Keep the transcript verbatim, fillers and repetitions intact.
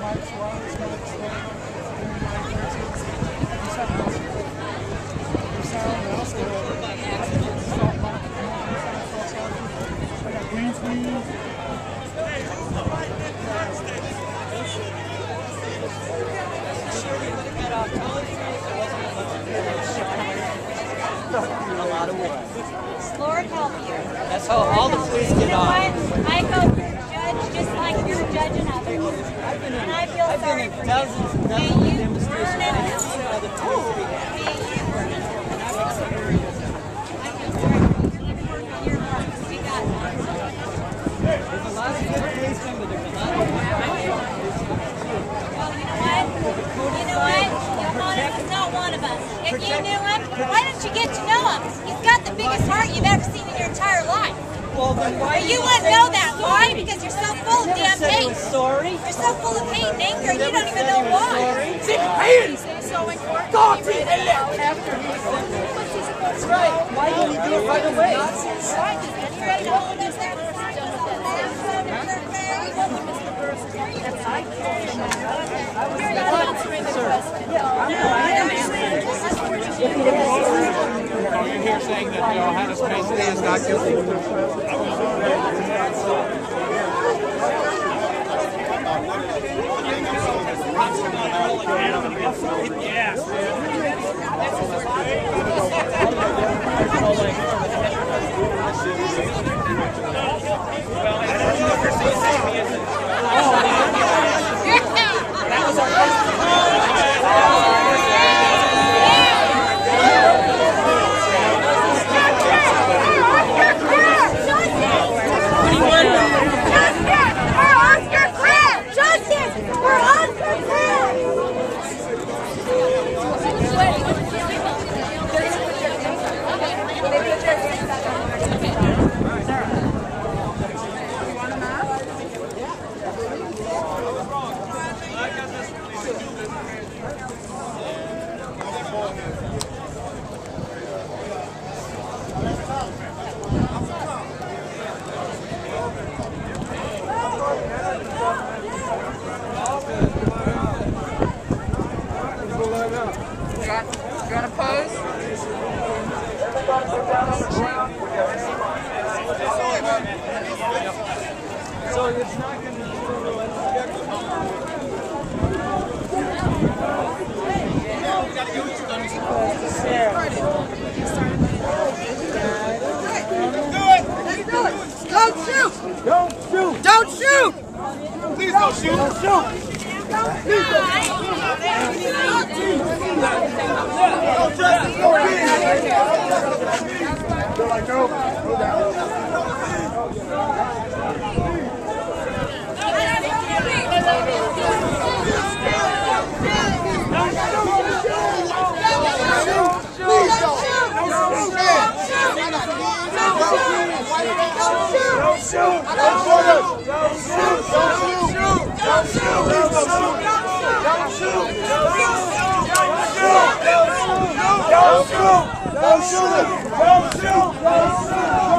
Lord help you. That's how all the police get off. I hope you're judged just like you're judging others. And I feel I've sorry been for in dozens and you. dozens May of you demonstrations. burn in I hell. see how the police react. May you burn in hell. I feel sorry for you. I feel sorry for you. You work on your part. We got this. There's a lot of good police members. There's a lot of Well, you know what? You know what? Johannes is not one of us. If you knew him, why don't you get to know him? He's got the biggest heart you've ever seen in your entire life. Well, then why But you wouldn't know that. Why? Because you're so full of damn said he hate. was sorry? You're so full of hate and anger, and you don't even know why. Sit hands! God, see, That's right. Why didn't he do it right away? You ready to hold us there? Are you here saying that Johannes Mason is not guilty? You want to pose? So it's not going to Don't shoot! Don't shoot! Don't shoot! Please don't shoot! Don't shoot! Please don't Don't shoot! Don't shoot! Don't shoot!